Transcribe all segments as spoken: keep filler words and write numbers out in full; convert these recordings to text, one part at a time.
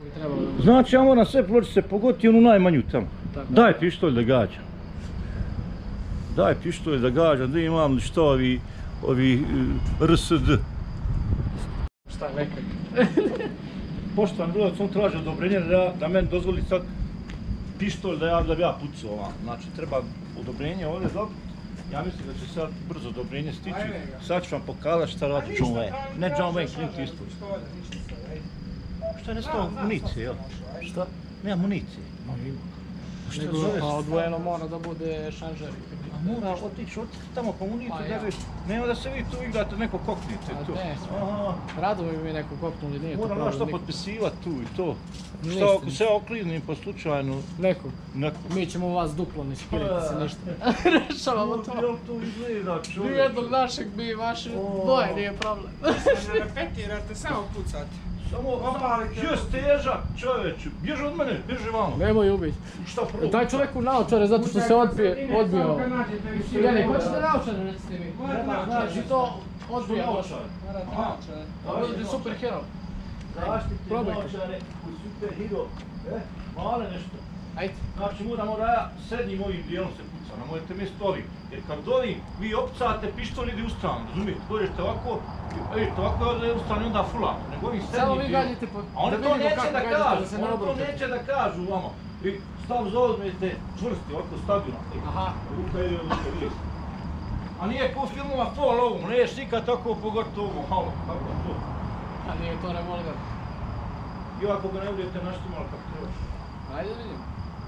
Znači ja moram sve pločice pogoditi onu najmanju tamo. Daj pištolj da gađam. Daj pištolj da gađam, da imam što ovi, ovi R S D. Šta nekak? Poštovan gledalac, on traži odobrenje da, da meni dozvoli sad pištolj da ja, da bi ja pucao ovam. Znači treba odobrenje ovdje dobiti. Ja mislim da će sad brzo odobrenje stići. Sad ću vam pokazati šta radi John Wayne. Ne John Wayne, Clint Eastwood. Šta je nestao municije, jel? Šta? Nema municije. Šta zove? A odvojeno mora da bude šanžer. A mora otići, otići tamo po municiju da bi... Nema da se vi tu igrate, neko koknite tu. Ne, rado bi mi neko koknuli, nije to problem. Moram što potpisivati tu i to. Šta ako se okliznim po slučajnu... Nekog. Mi ćemo vas duplo, ne skirajte se ništa. Rešavamo to. Jel to izgleda čovjek? Nijednog našeg bi vaše boje, nije problem. Ne repetirate, samo pucati. Samo opalite. Još težak čovječe, bježi od mene, bježi vamo. Nemoj ubiti. Šta prvo? Taj čovjek u naočare zato što se odbio. Jeli, hoćete naočare, recite mi? Znači to odbija. A budete super hero. Zaštiti naočare u super hero. E, male nešto. Ajde. Znači moramo da ja sedim ovim dijelom se puca, na mojete mjesto ovim. Jer kad dovim, vi opcate, pištol ide u stranu, razumijete? Dođete ovako, vidite ovako je u stranu i onda fulamo. Nego ovim Samo srednjim vi dijelom. gađite po... A oni to neće da kažu, oni to neće da kažu vama. Vi stav zauzmete čvrsti, ovako stabilno. Aha. Ruka je ovdje, vidite. A nije ko filmova pol ovom, neš nikad tako pogotovo ovom, halo, kako je to? A nije to revolver. I ovako ga ne budete naštimali kako treba. Ajde da vidim.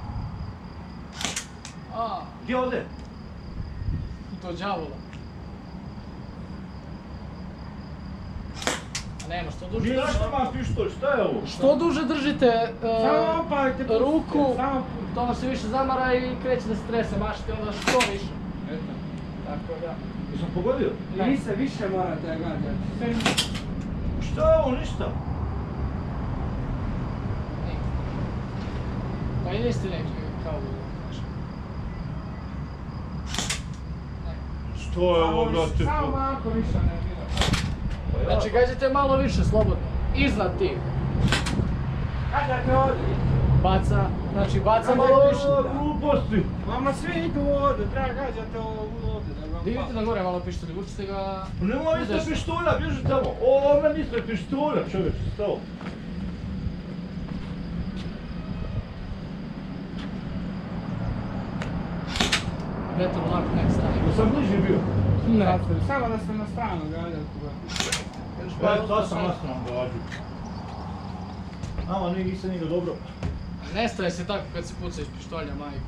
Gdje ode? To đavola. A nema, što duže Nije držite... naštima pištolj, šta je ovo? Što duže držite ruku, to vam se više zamara i kreće da se trese, mašite onda što više. Eto. Tako da. Jesam pogodio? Vi se više morate gađati. Šta je ovo, ništa? Pa i niste neki kao bilo. Što je ovo, brate? Samo malo više ne bilo. Znači gađate malo više, slobodno. Iznad tih. Gađate ovdje. Baca, znači baca malo više. Gluposti. Vama svi idu ovdje, treba gađati ovdje. Vidite na gore malo pištolj, vučite ga... Nemoj ispred pištolja, bježi tamo. Ovo meni ispred pištolja, čovječe, stavo. Metar onako nek strani. Da sam bliži bio. Ne. Samo da ste na stranu gađali. Ja sad sam na stranu gađu. Ama nije nisam njega dobro. Nestaje se tako kad se puca iz pištolja, majko.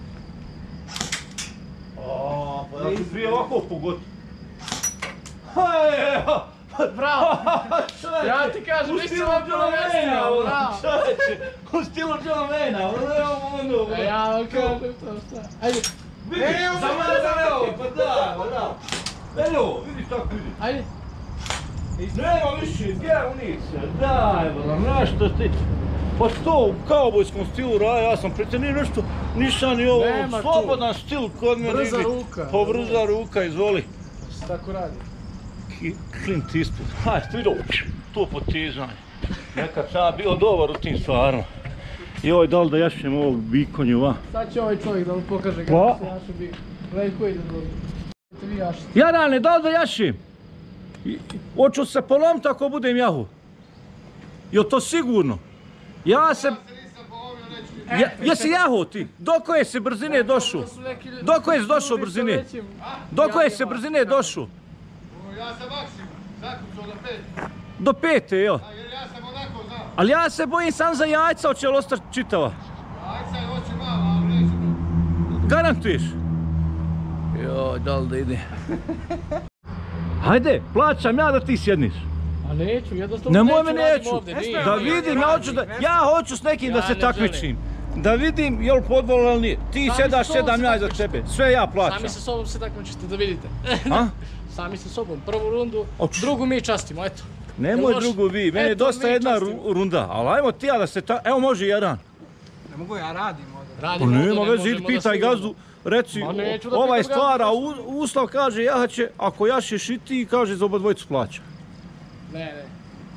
Aaa, pa ja ću prije ovako pogoditi. Hajde, bravo! Ja ti kažem, nisi vam bilo mjestina, bravo! Čovječe, u stilu John Wayne-a, ono... E ja vam kažem to šta. Ajde! Vidi, za mene za evo, pa da, pa da. Evo, vidi tako vidi. Ajde! Nema više, gdje je municija? Daj, bala, nešto ti... Pa to u kaubojskom stilu raja, ja sam prete, nije nešto, ništa ni ovo, slobodan stil kod mene. Brza ruka. Pa brza ruka, izvoli. Tako radi. Clint Eastwood, hajde, vidio, to potizanje. Nekad sam bio dobar u tim stvarima. Joj, da li da jašem ovog bikonju, va? Sad će ovaj čovjek da vam pokaže kako se jaše bikon. Gledaj ide dobro. Vidite vi jašite. Jarane, da li da jašem? Hoću se polomiti ako budem jahu. Jo to sigurno? Ja se... Jesi jahu ti? Do koje se brzine došao? Do koje si došao brzine? Do koje se brzine došao? Ja sam maksimum, zakucao do pet. Do pete, jel? Jer ja sam onako znao. Ali ja se bojim sam za jajca, hoće li ostati čitava? Jajca je hoće malo, ali neće to. Garantuješ? Joj, da li da ide? Hajde, plaćam ja da ti sjedniš. A neću, jednostavno Nemoj neću, me radim neću. ovdje, nije. Da vidim, ja hoću da... Ja hoću s nekim da Ja se ne takmičim. Da vidim jel podvol ili nije. Ti Sami sjedaš, sa sobom sjedam se ja za takmičite. tebe. Sve ja plaćam. Sami sa sobom se takmičite, da vidite. A? Sami sa sobom, prvu rundu, Oč. drugu mi častimo, eto. Nemoj Jel drugu vi, meni je Eto, dosta mi jedna častimo. ru- runda. Ali ajmo ti ja da se ta... Evo može jedan. Ne mogu, ja radim ovdje. Pa Radimo ovdje, nema ne veze, idi možemo da pitaj stigamo. gazdu. Reci, Ma neću da ovaj pitam stvara gazdu. u- uslav kaže jahaće, ako jašeš i ti kaže za oba dvojicu plaća. Ne, ne.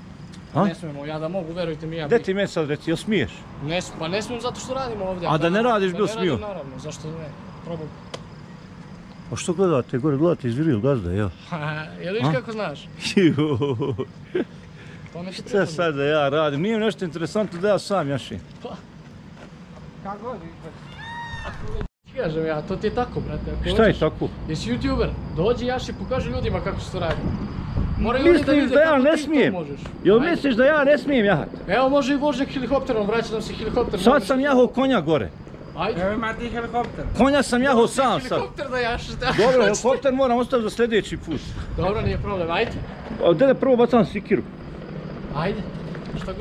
A? Ne smijemo, ja da mogu, verujte mi, ja Gdje bih. ti meni sad reci, jel smiješ? Ne, sm- pa ne smijem zato što radimo ovdje. A da ne radiš, Da bil ne smio? radim, naravno, zašto ne? Probam. A što gledate gore, gledate iz Viril gazda, ja. Jel vidiš A? kako znaš? To ne Šta treba. sad da ja radim? Nije mi nešto interesantno da ja sam jašim. Kako god Ti kažem ja, to ti je tako, brate. Ako Šta je hoćeš- tako? Jesi youtuber, dođi Jaši, pokaži ljudima kako se to radi. Moraju oni Misliš vide da ja kako ne ti to smijem? možeš. Jel Ajde. misliš da ja ne smijem jahat? Evo može i vožnjak helikopterom, vraća nam se helikopter. Sad sam jahao konja gore. Ajde. Evo imate i helikopter. Konja sam jahao sam sad. Helikopter da Jaši. da- Dobro, helikopter moram ostaviti za sljedeći put. Dobro, nije problem, ajde. A gdje da prvo bacam sikiru? Ajde. Šta